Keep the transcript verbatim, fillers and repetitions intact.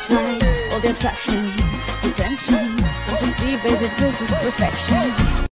It's like all the attraction, the tension. Don't you see, baby, this is perfection.